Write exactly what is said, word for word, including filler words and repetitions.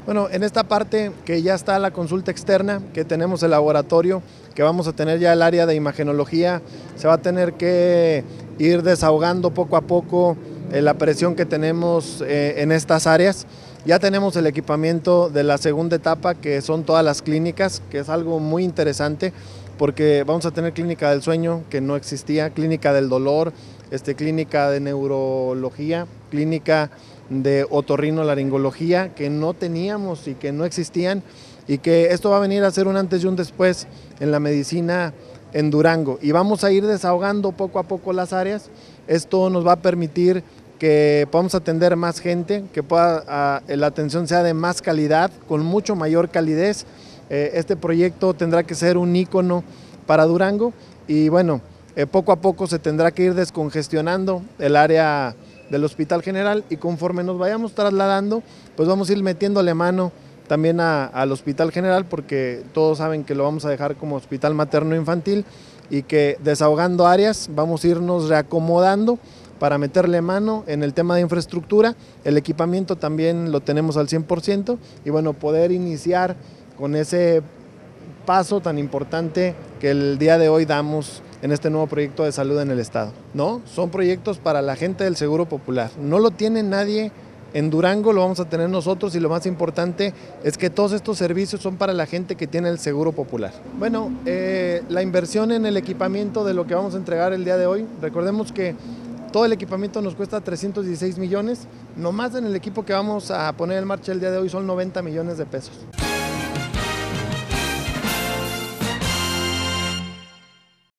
Bueno, en esta parte que ya está la consulta externa, que tenemos el laboratorio, que vamos a tener ya el área de imagenología, se va a tener que ir desahogando poco a poco eh, la presión que tenemos eh, en estas áreas. Ya tenemos el equipamiento de la segunda etapa, que son todas las clínicas, que es algo muy interesante, porque vamos a tener clínica del sueño, que no existía, clínica del dolor, este, clínica de neurología, clínica de otorrinolaringología, que no teníamos y que no existían, y que esto va a venir a ser un antes y un después en la medicina en Durango. Y vamos a ir desahogando poco a poco las áreas. Esto nos va a permitir que podamos atender más gente, que pueda, uh, la atención sea de más calidad, con mucho mayor calidez. Eh, este proyecto tendrá que ser un ícono para Durango y bueno, eh, poco a poco se tendrá que ir descongestionando el área del Hospital General, y conforme nos vayamos trasladando, pues vamos a ir metiéndole mano también a, al Hospital General, porque todos saben que lo vamos a dejar como hospital materno infantil, y que desahogando áreas vamos a irnos reacomodando para meterle mano en el tema de infraestructura. El equipamiento también lo tenemos al cien por ciento y bueno, poder iniciar con ese paso tan importante que el día de hoy damos en este nuevo proyecto de salud en el estado. No, son proyectos para la gente del Seguro Popular. No lo tiene nadie en Durango, lo vamos a tener nosotros, y lo más importante es que todos estos servicios son para la gente que tiene el Seguro Popular. Bueno, eh, la inversión en el equipamiento de lo que vamos a entregar el día de hoy, recordemos que todo el equipamiento nos cuesta trescientos dieciséis millones, nomás en el equipo que vamos a poner en marcha el día de hoy son noventa millones de pesos.